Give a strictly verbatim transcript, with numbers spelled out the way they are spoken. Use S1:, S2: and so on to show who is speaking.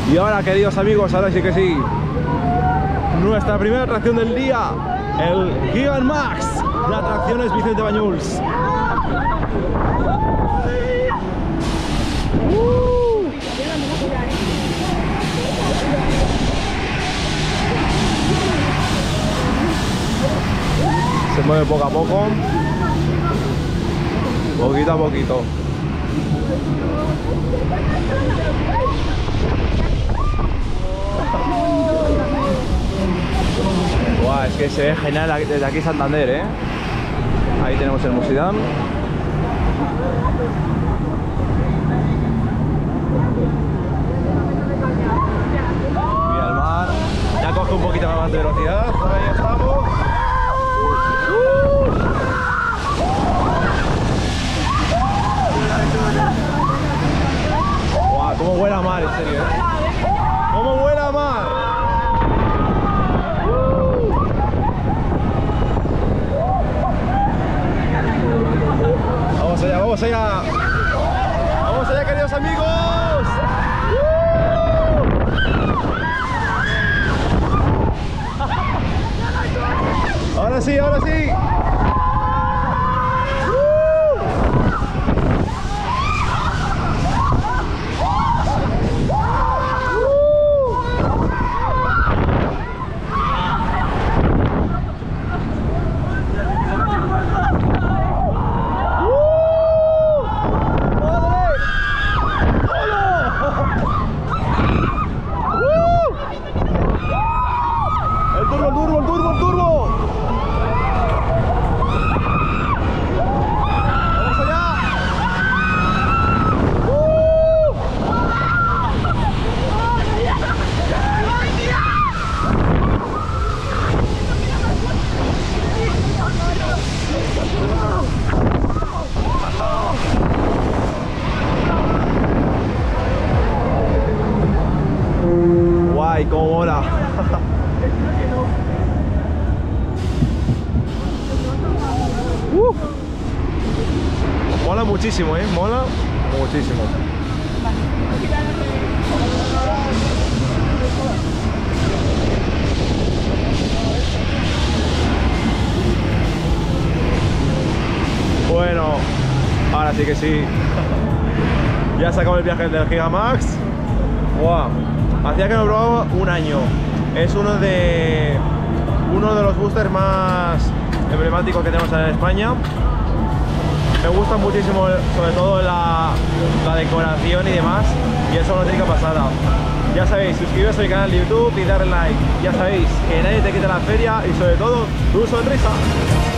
S1: Y ahora, queridos amigos, ahora sí que sí, nuestra primera atracción del día, el Gigamax de Atracciones Vicente Bañuls. Uh. Se mueve poco a poco, poquito a poquito. Wow, es que se ve genial desde aquí Santander, ¿eh? Ahí tenemos el Musidam. Mira el mar. Ya coge un poquito más de velocidad. Ahí estamos. Wow, cómo huele a mar, en serio, ¿eh? Cómo huele a mar. Vamos allá, vamos allá. Vamos allá, queridos amigos. Ahora sí, ahora sí. Guay, cómo mola. uh. Mola muchísimo, eh, mola muchísimo. Bueno, ahora sí que sí. Ya se acabó el viaje del Gigamax. Wow. Hacía que no probaba un año. Es uno de uno de los boosters más emblemáticos que tenemos en España. Me gusta muchísimo, sobre todo la, la decoración y demás. Y eso no tiene que pasar. Ya sabéis, suscribiros a mi canal de YouTube y darle like. Ya sabéis que nadie te quita la feria y sobre todo tu sonrisa.